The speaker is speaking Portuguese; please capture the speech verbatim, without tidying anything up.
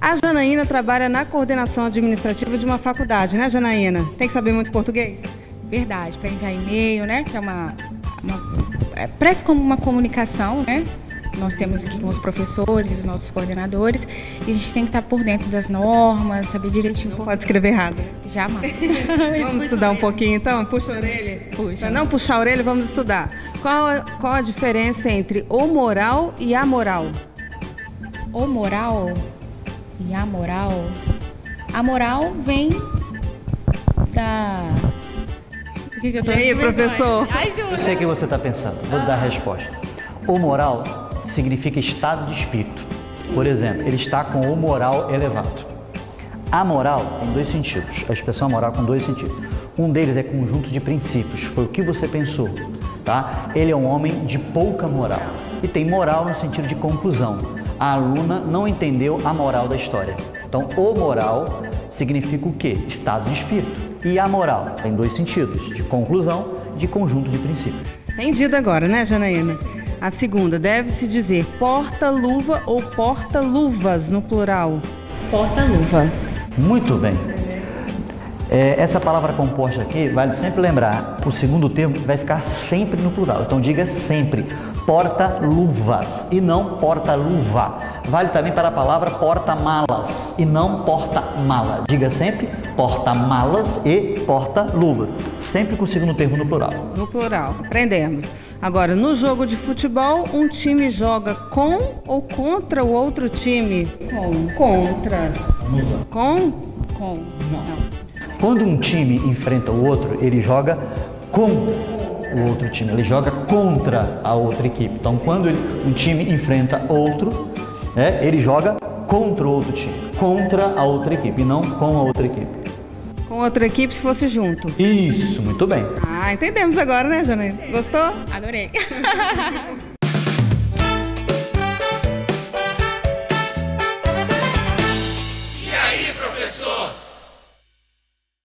A Janaína trabalha na coordenação administrativa de uma faculdade, né, Janaína? Tem que saber muito português? Verdade, para enviar e-mail, né? Que é uma, uma é, parece como uma comunicação, né? Nós temos aqui com os professores e os nossos coordenadores, e a gente tem que estar por dentro das normas, saber direitinho. Não pode escrever errado. Jamais. Vamos estudar um pouquinho então? Puxa a orelha. Puxa. Para não puxar a orelha, vamos estudar. Qual, qual a diferença entre o moral e a moral? O moral e a moral. A moral vem da... Que eu tô e aí, professor? Ai, juro. Eu sei o que você está pensando, vou dar a resposta. O moral significa estado de espírito. Por exemplo, ele está com o moral elevado. A moral tem dois sentidos, a expressão moral com dois sentidos. Um deles é conjunto de princípios, foi o que você pensou, tá? Ele é um homem de pouca moral e tem moral no sentido de conclusão. A aluna não entendeu a moral da história. Então, o moral significa o quê? Estado de espírito. E a moral tem dois sentidos, de conclusão e de conjunto de princípios. Entendido agora, né, Janaína? A segunda, deve-se dizer porta-luva ou porta-luvas no plural? Porta-luva. Muito bem. É, essa palavra composta aqui, vale sempre lembrar, o segundo termo vai ficar sempre no plural. Então diga sempre porta-luvas e não porta-luva. Vale também para a palavra porta-malas e não porta-mala. Diga sempre porta-malas e porta-luva. Sempre com o segundo termo no plural. No plural, aprendemos. Agora, no jogo de futebol, um time joga com ou contra o outro time? Com. Contra. Com? Com. Não. Quando um time enfrenta o outro, ele joga com o outro time, ele joga contra a outra equipe. Então, quando ele, um time enfrenta outro, é, ele joga contra o outro time, contra a outra equipe, e não com a outra equipe. Com outra equipe se fosse junto. Isso, muito bem. Ah, entendemos agora, né, Janaína? Gostou? Adorei.